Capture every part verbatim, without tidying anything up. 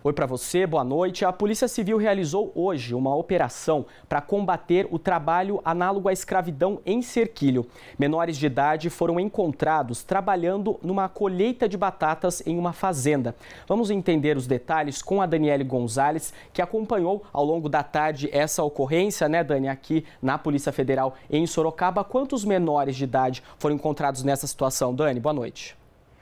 Oi para você, boa noite. A Polícia Civil realizou hoje uma operação para combater o trabalho análogo à escravidão em Cerquilho. Menores de idade foram encontrados trabalhando numa colheita de batatas em uma fazenda. Vamos entender os detalhes com a Daniele Gonzalez, que acompanhou ao longo da tarde essa ocorrência, né, Dani, aqui na Polícia Federal em Sorocaba. Quantos menores de idade foram encontrados nessa situação? Dani, boa noite.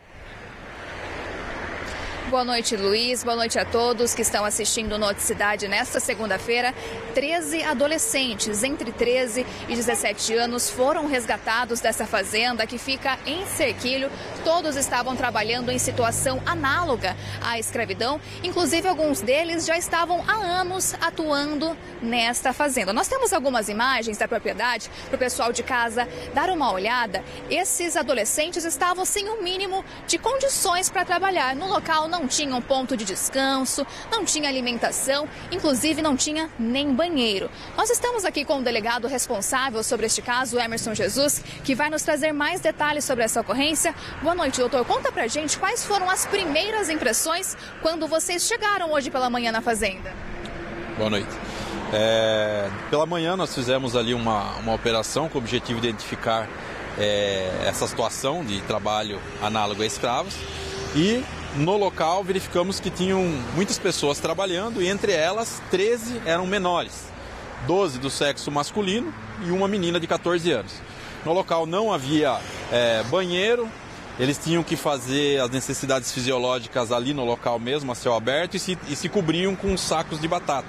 Boa noite, Luiz. Boa noite a todos que estão assistindo o Noticidade nesta segunda-feira. treze adolescentes entre treze e dezessete anos foram resgatados dessa fazenda que fica em Cerquilho. Todos estavam trabalhando em situação análoga à escravidão. Inclusive, alguns deles já estavam há anos atuando nesta fazenda. Nós temos algumas imagens da propriedade para o pessoal de casa dar uma olhada. Esses adolescentes estavam sem o mínimo de condições para trabalhar. No local não Não tinha um ponto de descanso, não tinha alimentação, inclusive não tinha nem banheiro. Nós estamos aqui com o delegado responsável sobre este caso, Emerson Jesus, que vai nos trazer mais detalhes sobre essa ocorrência. Boa noite, doutor. Conta pra gente quais foram as primeiras impressões quando vocês chegaram hoje pela manhã na fazenda. Boa noite. É, pela manhã nós fizemos ali uma, uma operação com o objetivo de identificar é, essa situação de trabalho análogo a escravos e no local verificamos que tinham muitas pessoas trabalhando e entre elas treze eram menores, doze do sexo masculino e uma menina de quatorze anos. No local não havia é, banheiro, eles tinham que fazer as necessidades fisiológicas ali no local mesmo, a céu aberto, e se, e se cobriam com sacos de batata.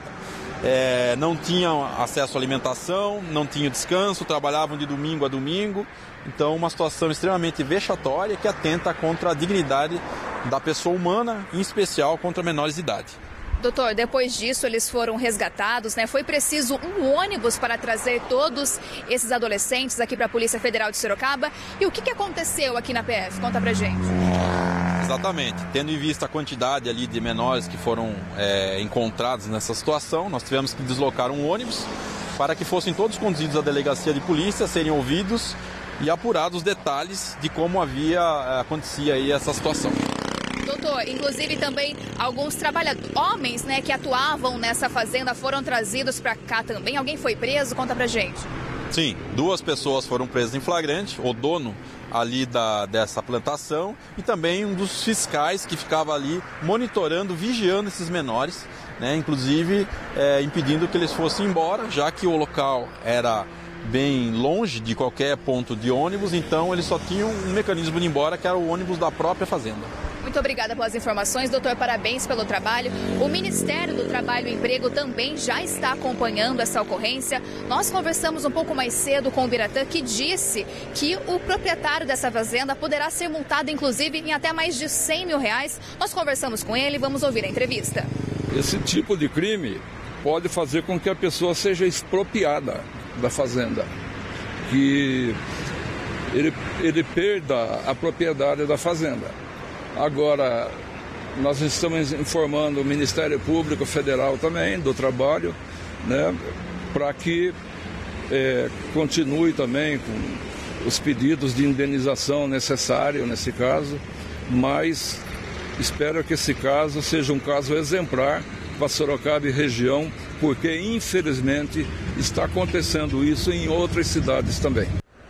É, não tinham acesso à alimentação, não tinham descanso, trabalhavam de domingo a domingo. Então, uma situação extremamente vexatória que atenta contra a dignidade da pessoa humana, em especial contra menores de idade. Doutor, depois disso eles foram resgatados, né? Foi preciso um ônibus para trazer todos esses adolescentes aqui para a Polícia Federal de Sorocaba. E o que, que aconteceu aqui na P F? Conta pra gente. Exatamente. Tendo em vista a quantidade ali de menores que foram é, encontrados nessa situação, nós tivemos que deslocar um ônibus para que fossem todos conduzidos à delegacia de polícia, serem ouvidos e apurados os detalhes de como havia acontecia aí essa situação. Doutor, inclusive também alguns trabalhadores, homens, né, que atuavam nessa fazenda foram trazidos para cá também. Alguém foi preso? Conta pra gente. Sim, duas pessoas foram presas em flagrante, o dono ali da, dessa plantação e também um dos fiscais que ficava ali monitorando, vigiando esses menores, né, inclusive é, impedindo que eles fossem embora, já que o local era bem longe de qualquer ponto de ônibus, então eles só tinham um mecanismo de ir embora, que era o ônibus da própria fazenda. Muito obrigada pelas informações, doutor. Parabéns pelo trabalho. O Ministério do Trabalho e Emprego também já está acompanhando essa ocorrência. Nós conversamos um pouco mais cedo com o Biratã, que disse que o proprietário dessa fazenda poderá ser multado, inclusive, em até mais de cem mil reais. Nós conversamos com ele, vamos ouvir a entrevista. Esse tipo de crime pode fazer com que a pessoa seja expropriada da fazenda, que ele, ele perda a propriedade da fazenda. Agora, nós estamos informando o Ministério Público Federal também, do Trabalho, né, para que é, continue também com os pedidos de indenização necessários nesse caso, mas espero que esse caso seja um caso exemplar para Sorocaba e região, porque infelizmente está acontecendo isso em outras cidades também.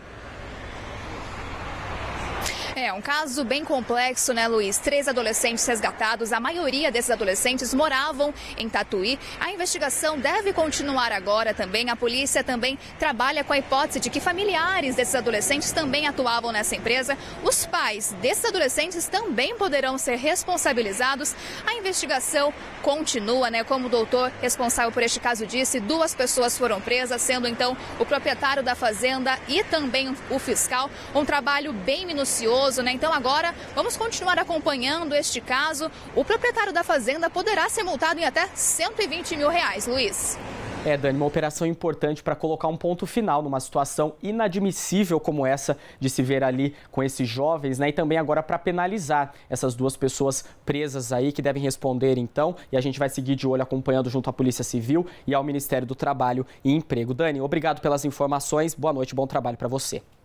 É um caso bem complexo, né, Luiz? Três adolescentes resgatados, a maioria desses adolescentes moravam em Tatuí. A investigação deve continuar agora também. A polícia também trabalha com a hipótese de que familiares desses adolescentes também atuavam nessa empresa. Os pais desses adolescentes também poderão ser responsabilizados. A investigação continua, né? Como o doutor responsável por este caso disse, duas pessoas foram presas, sendo então o proprietário da fazenda e também o fiscal. Um trabalho bem minucioso, né? Então agora vamos continuar acompanhando este caso. O proprietário da fazenda poderá ser multado em até cento e vinte mil reais, Luiz. É, Dani, uma operação importante para colocar um ponto final numa situação inadmissível como essa de se ver ali com esses jovens, né? E também agora para penalizar essas duas pessoas presas aí que devem responder então. E a gente vai seguir de olho acompanhando junto à Polícia Civil e ao Ministério do Trabalho e Emprego. Dani, obrigado pelas informações. Boa noite, bom trabalho para você.